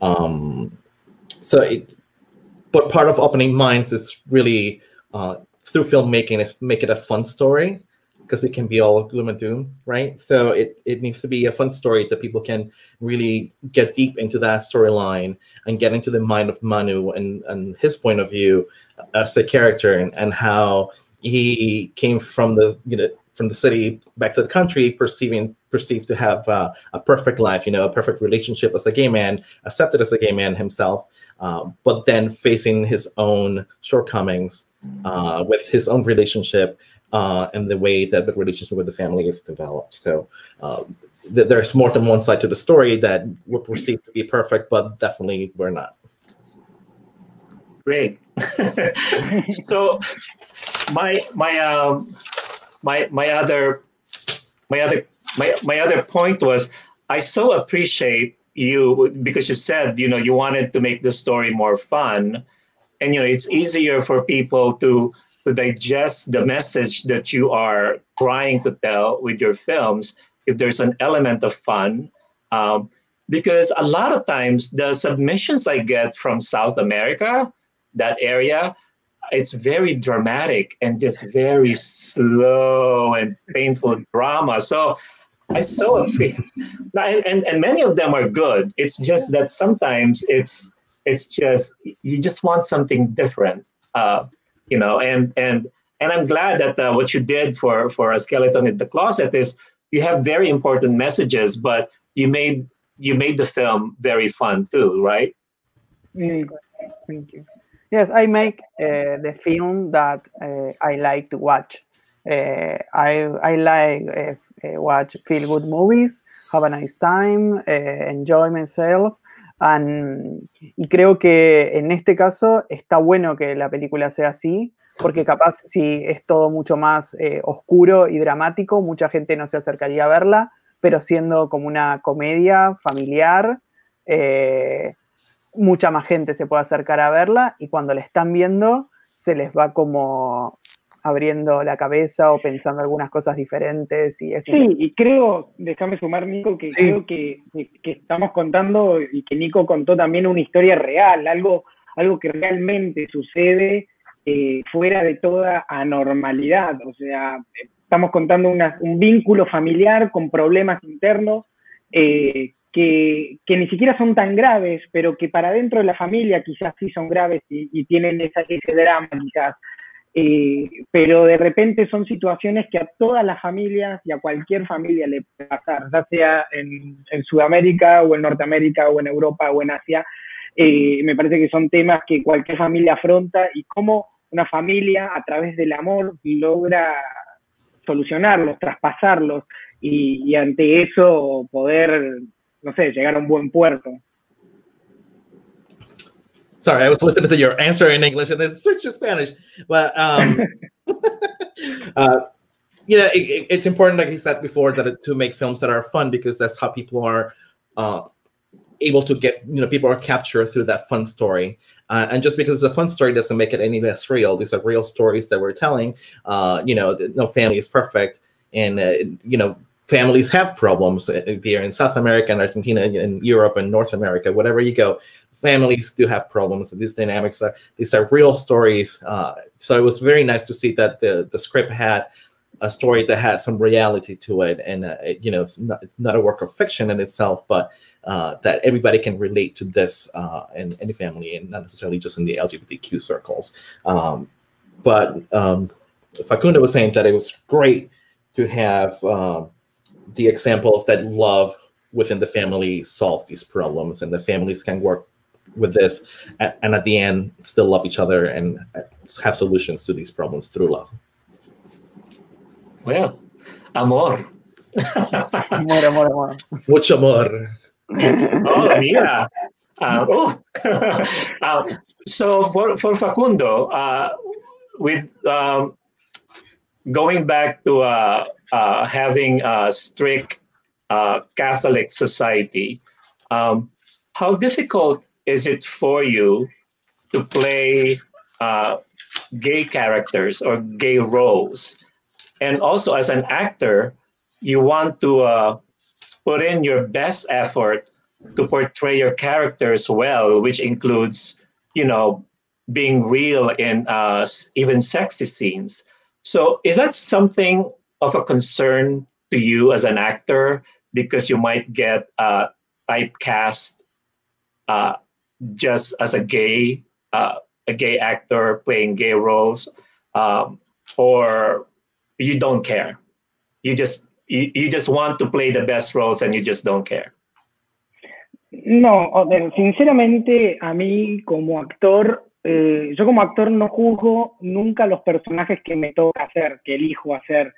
but part of opening minds is really through filmmaking is to make it a fun story, because it can be all gloom and doom, right? So it needs to be a fun story that people can really get deep into that storyline and get into the mind of Manu and his point of view as the character, and how he came from the city back to the country, perceived to have a perfect life, you know, a perfect relationship as a gay man, accepted as a gay man himself, but then facing his own shortcomings with his own relationship and the way that the relationship with the family is developed. So there's more than one side to the story that we're perceived to be perfect, but definitely we're not. Great. So my other point was, I so appreciate you, because you said, you know, you wanted to make the story more fun, and you know, it's easier for people to digest the message that you are trying to tell with your films if there's an element of fun. Because a lot of times the submissions I get from South America, that area, it's very dramatic and just very slow and painful drama. So I so appreciate, and many of them are good. It's just that sometimes it's just, you just want something different, you know. And I'm glad that what you did for A Skeleton in the Closet is you have very important messages, but you made the film very fun too, right? Thank you. Yes, I make the film that I like to watch. I like watch feel good movies, have a nice time, enjoy myself. Y creo que en este caso está bueno que la película sea así, porque capaz si es todo mucho más oscuro y dramático, mucha gente no se acercaría a verla, pero siendo como una comedia familiar, mucha más gente se puede acercar a verla, y cuando la están viendo se les va como abriendo la cabeza o pensando algunas cosas diferentes. Y sí, y creo, déjame sumar, Nico, que sí, creo que estamos contando y que Nico contó también una historia real, algo que realmente sucede fuera de toda anormalidad. O sea, estamos contando un vínculo familiar con problemas internos que ni siquiera son tan graves, pero que para dentro de la familia quizás sí son graves y tienen ese drama quizás. Pero de repente son situaciones que a todas las familias y a cualquier familia le puede pasar, ya sea en Sudamérica o en Norteamérica o en Europa o en Asia. Me parece que son temas que cualquier familia afronta y cómo una familia a través del amor logra solucionarlos, traspasarlos y ante eso poder, no sé, llegar a un buen puerto. Sorry, I was listening to your answer in English and then switch to Spanish. But it's important, like he said before, that to make films that are fun, because that's how people are able to get, people are captured through that fun story. And just because it's a fun story doesn't make it any less real. These are real stories that we're telling. No family is perfect, and families have problems here in South America and Argentina and Europe and North America, whatever you go. Families do have problems, and these dynamics these are real stories. So it was very nice to see that the script had a story that had some reality to it, and it's not a work of fiction in itself, but that everybody can relate to this in any family, and not necessarily just in the LGBTQ circles. But Facundo was saying that it was great to have the example of that love within the family solve these problems, and the families can work with this and at the end still love each other and have solutions to these problems through love. Well, amor. Amor. Mucho amor. Oh, yeah. So for Facundo, with going back to having a strict Catholic society, how difficult is it for you to play gay characters or gay roles? And also, as an actor, you want to put in your best effort to portray your characters well, which includes, being real in even sexy scenes. So is that something of a concern to you as an actor, because you might get typecast just as a gay actor playing gay roles, or you don't care? You just want to play the best roles and you just don't care? No, sinceramente, a mí como actor, yo como actor no juzgo nunca los personajes que me toca hacer, que elijo hacer.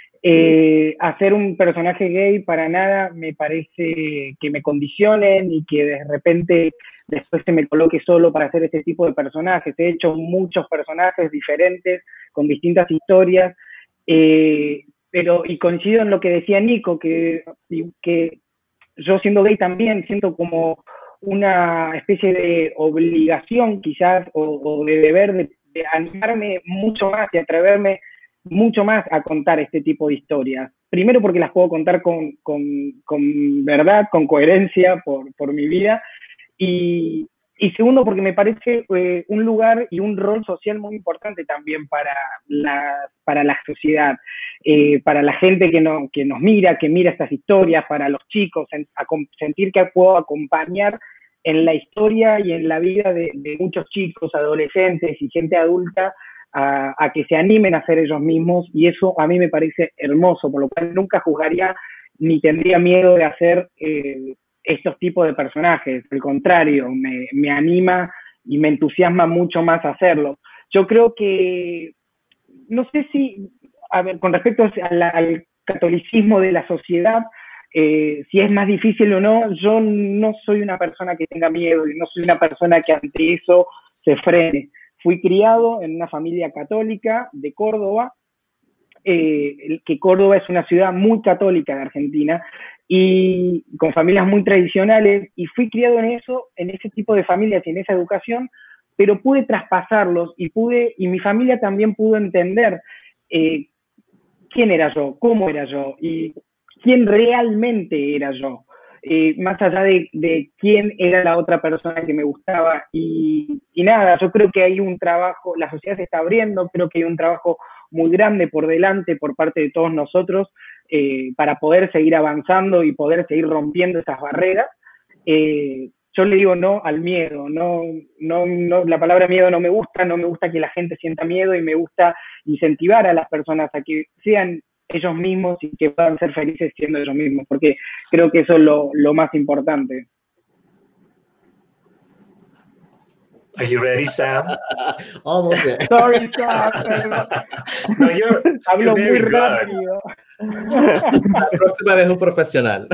Hacer un personaje gay para nada me parece que me condicionen y que de repente después se me coloque solo para hacer este tipo de personajes. He hecho muchos personajes diferentes, con distintas historias, pero coincido en lo que decía Nico, que yo siendo gay también siento como una especie de obligación quizás, o de deber de animarme mucho más y atreverme mucho más a contar este tipo de historias. Primero porque las puedo contar con verdad, con coherencia por mi vida, y segundo porque me parece un lugar y un rol social muy importante también para la sociedad, para la gente que nos mira, que mira estas historias, para los chicos, sentir que puedo acompañar en la historia y en la vida de muchos chicos, adolescentes y gente adulta, a que se animen a ser ellos mismos, y eso a mí me parece hermoso, por lo cual nunca juzgaría ni tendría miedo de hacer estos tipos de personajes. Al contrario, me anima y me entusiasma mucho más hacerlo. Yo creo que, no sé si, con respecto al catolicismo de la sociedad, si es más difícil o no, yo no soy una persona que tenga miedo, y no soy una persona que ante eso se frene. Fui criado en una familia católica de Córdoba, que Córdoba es una ciudad muy católica de Argentina, y con familias muy tradicionales, y fui criado en ese tipo de familias y en esa educación, pero pude traspasarlos y mi familia también pudo entender quién era yo, cómo era yo y quién realmente era yo. Más allá de quién era la otra persona que me gustaba. Y nada, yo creo que hay un trabajo, la sociedad se está abriendo, creo que hay un trabajo muy grande por delante por parte de todos nosotros para poder seguir avanzando y poder seguir rompiendo esas barreras. Yo le digo no al miedo, no, la palabra miedo no me gusta que la gente sienta miedo y me gusta incentivar a las personas a que sean ellos mismos y que puedan ser felices siendo ellos mismos, porque creo que eso es lo más importante. Are you ready, Sam? Almost there. Sorry, Sam. No, you're Hablo very muy good. rápido. La próxima vez un profesional.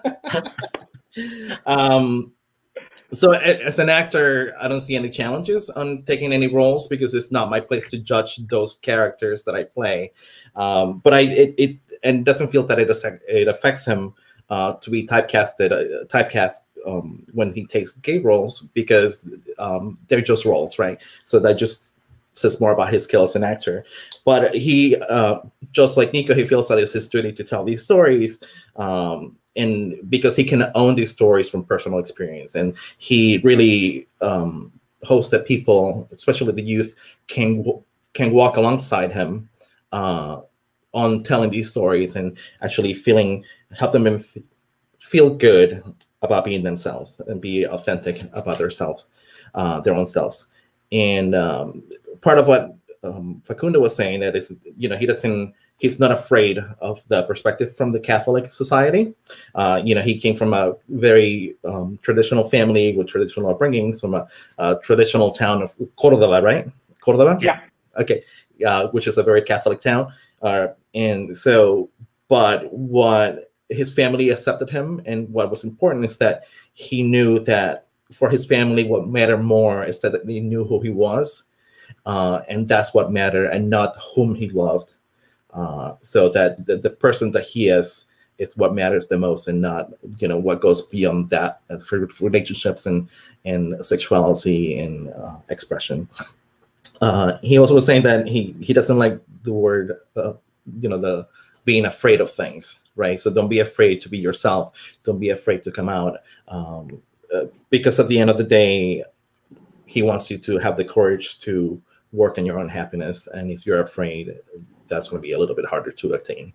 So as an actor, I don't see any challenges on taking any roles because it's not my place to judge those characters that I play. But it doesn't feel that it affects him to be typecast when he takes gay roles because they're just roles, right? So that just says more about his skill as an actor. But he, just like Nico, he feels that it's his duty to tell these stories. And because he can own these stories from personal experience, and he really hopes that people, especially the youth, can walk alongside him on telling these stories and actually help them feel good about being themselves and be authentic about themselves, their own selves. And part of what Facundo was saying that is, he's not afraid of the perspective from the Catholic society. He came from a very traditional family with traditional upbringings from a traditional town of Córdoba, right? Córdoba? Yeah. Okay. Which is a very Catholic town. And so, but what his family accepted him, and what was important is that he knew that for his family, what mattered more is that they knew who he was. And that's what mattered, and not whom he loved. So that the person that he is what matters the most, and not what goes beyond that for relationships and sexuality and expression. He also was saying that he doesn't like the word the being afraid of things, right? So don't be afraid to be yourself. Don't be afraid to come out, because at the end of the day, he wants you to have the courage to work on your own happiness. And if you're afraid, that's going to be a little bit harder to attain.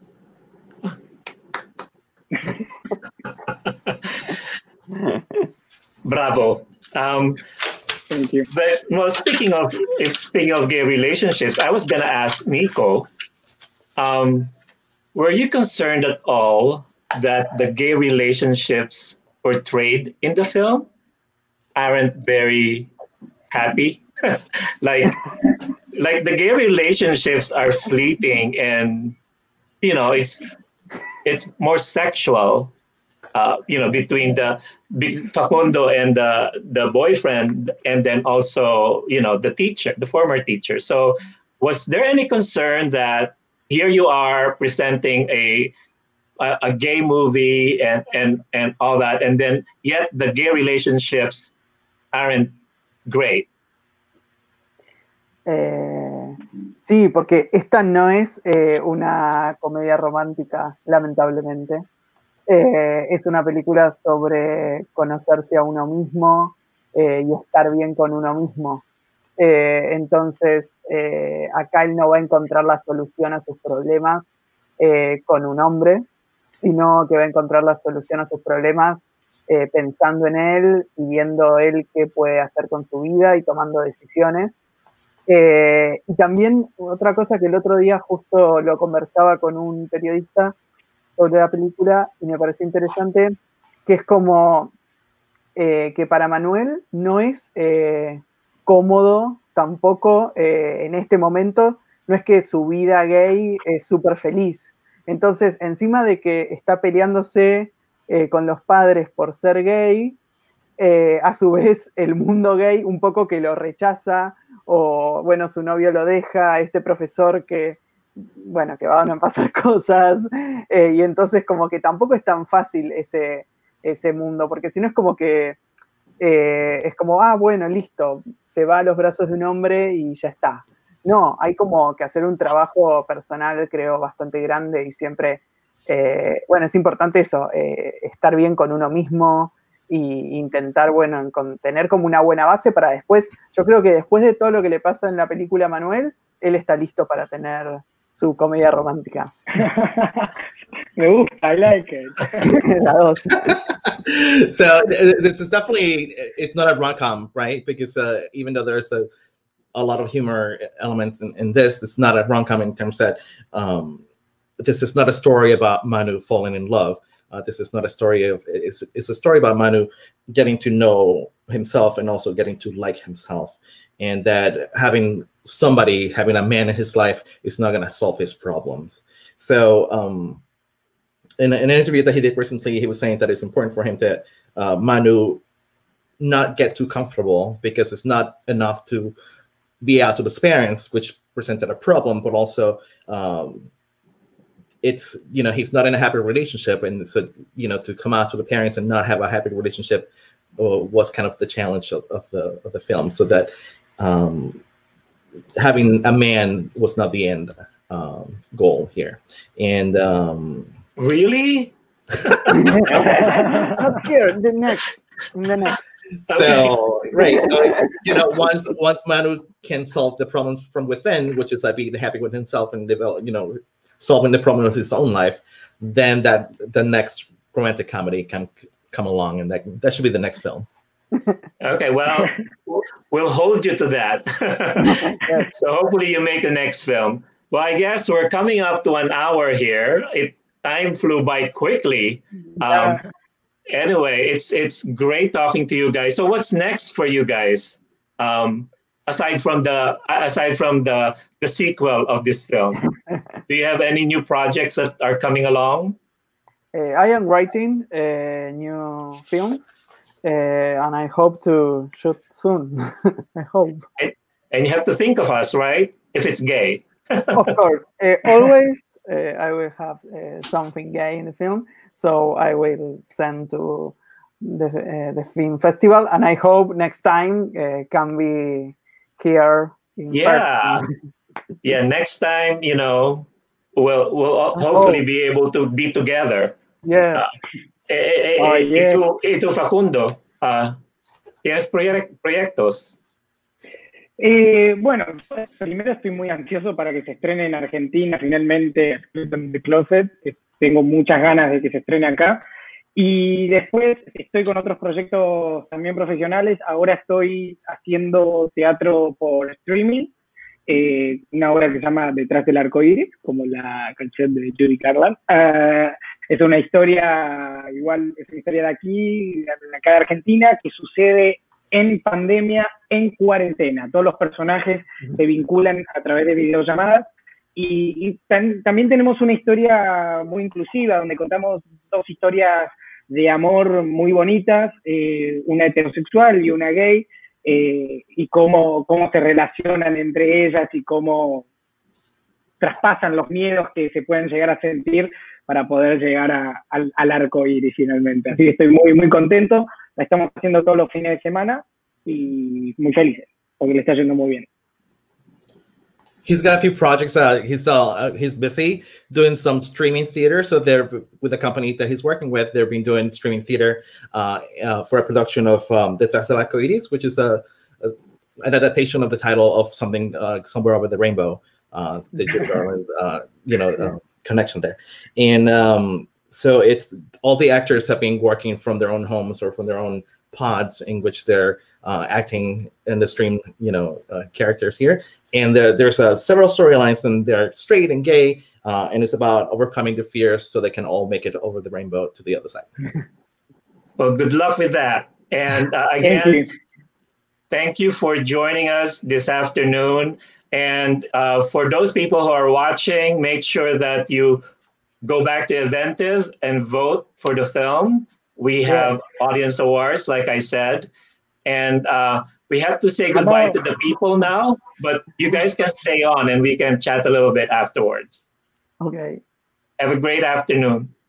Bravo. Thank you. But well, speaking of gay relationships, I was gonna ask Nico, were you concerned at all that the gay relationships portrayed in the film aren't very happy? like the gay relationships are fleeting, and it's more sexual, between Facundo and the boyfriend, and then also the teacher, the former teacher. So was there any concern that here you are presenting a gay movie and all that, and then yet the gay relationships aren't great? Sí, porque esta no es una comedia romántica, lamentablemente. Es una película sobre conocerse a uno mismo y estar bien con uno mismo. Entonces, acá él no va a encontrar la solución a sus problemas con un hombre, sino que va a encontrar la solución a sus problemas pensando en él y viendo él qué puede hacer con su vida y tomando decisiones. Y también otra cosa que el otro día justo lo conversaba con un periodista sobre la película y me pareció interesante, que es como que para Manuel no es cómodo tampoco en este momento, no es que su vida gay es súper feliz. Entonces, encima de que está peleándose con los padres por ser gay, a su vez el mundo gay un poco que lo rechaza, o bueno, su novio lo deja, este profesor que van a pasar cosas, y entonces como que tampoco es tan fácil ese mundo, porque si no es como que es como, bueno, listo, se va a los brazos de un hombre y ya está. No, hay como que hacer un trabajo personal, creo, bastante grande y siempre, bueno, es importante eso, estar bien con uno mismo e intentar, bueno, tener como una buena base para después, yo creo que después de todo lo que le pasa en la película a Manuel, él está listo para tener su comedia romántica. Me gusta, I like it. La dos. So this is definitely, it's not a rom-com, right? Because even though there's a lot of humor elements in this, it's not a rom-com in terms that this is not a story about Manu falling in love. This is not a story of, it's a story about Manu getting to know himself and also getting to like himself. And that having a man in his life is not going to solve his problems. So in an interview that he did recently, he was saying that it's important for him that Manu not get too comfortable, because it's not enough to be out to his parents, which presented a problem, but also it's, he's not in a happy relationship. And so, to come out to the parents and not have a happy relationship was kind of the challenge of the film. So that having a man was not the end goal here. And really? Not here, in the next. So right, so once Manu can solve the problems from within, which is like being happy with himself and develop, solving the problem of his own life, then the next romantic comedy can come along, and that should be the next film. Okay, well, we'll hold you to that. So hopefully you make the next film. Well, I guess we're coming up to an hour here. Time flew by quickly. Anyway, it's great talking to you guys. So what's next for you guys? Aside from the sequel of this film, do you have any new projects that are coming along? I am writing new films, and I hope to shoot soon. I hope. And you have to think of us, right? If it's gay. Of course, always I will have something gay in the film, so I will send to the film festival, and I hope next time can be here in person. Yeah, next time, we'll hopefully be able to be together. Yes. Y tú, Facundo, ¿tienes proyectos? Bueno, primero estoy muy ansioso para que se estrene en Argentina finalmente The Closet. Tengo muchas ganas de que se estrene acá. Y después estoy con otros proyectos también profesionales. Ahora estoy haciendo teatro por streaming, una obra que se llama Detrás del Arco Iris, como la canción de Judy Garland. Es una historia, igual, es una historia de aquí, de acá de Argentina, que sucede en pandemia, en cuarentena. Todos los personajes se vinculan a través de videollamadas. Y también tenemos una historia muy inclusiva, donde contamos dos historias de amor muy bonitas, una heterosexual y una gay, y cómo se relacionan entre ellas y cómo traspasan los miedos que se pueden llegar a sentir para poder llegar al arco iris finalmente. Así que estoy muy, muy contento. La estamos haciendo todos los fines de semana y muy felices, porque le está yendo muy bien. He's got a few projects. He's busy doing some streaming theater. So they're with a company that he's working with. They've been doing streaming theater for a production of Detrás del Arco Iris, which is an adaptation of the title of something Somewhere Over the Rainbow. The Judy Garland, connection there. And so it's all the actors have been working from their own homes or from their own pods in which they're acting in the stream, characters here. And there's several storylines, and they're straight and gay, and it's about overcoming their fears so they can all make it over the rainbow to the other side. Well, good luck with that. And again, thank you for joining us this afternoon. And for those people who are watching, make sure that you go back to Eventive and vote for the film. We have audience awards, like I said. And we have to say goodbye to the people now, but you guys can stay on and we can chat a little bit afterwards. Okay. Have a great afternoon.